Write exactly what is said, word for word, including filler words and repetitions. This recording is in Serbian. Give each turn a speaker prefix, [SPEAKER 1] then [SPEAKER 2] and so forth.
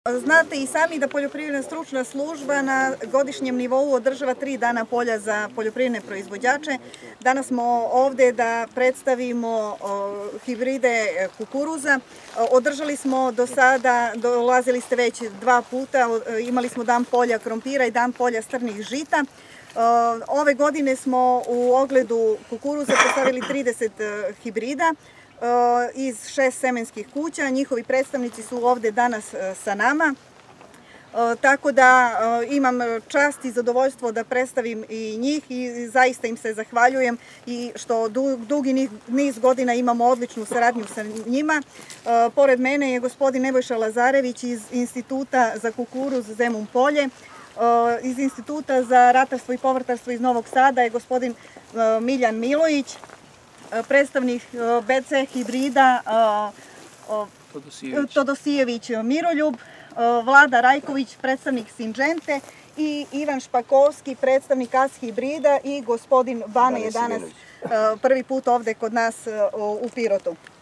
[SPEAKER 1] Znate i sami da Poljoprivredna stručna služba na godišnjem nivou održava tri dana polja za poljoprivredne proizvođače. Danas smo ovde da predstavimo hibride kukuruza. Održali smo do sada, dolazili ste već dva puta, imali smo dan polja krompira i dan polja strnih žita. Ove godine smo u ogledu kukuruza postavili trideset hibrida iz šest semenskih kuća. Njihovi predstavnici su ovde danas sa nama. Tako da imam čast i zadovoljstvo da predstavim i njih i zaista im se zahvaljujem i što dugi niz godina imamo odličnu saradnju sa njima. Pored mene je gospodin Nebojša Lazarević iz Instituta za kukuruz Zemun Polje. Iz Instituta za ratarstvo i povrtarstvo iz Novog Sada je gospodin Miljan Milojić, predstavnik be ce hibrida Todosijević Miroljub, Vlada Rajković, predstavnik Sinđente i Ivan Špakovski, predstavnik A S hibrida i gospodin Bane je danas prvi put ovde kod nas u Pirotu.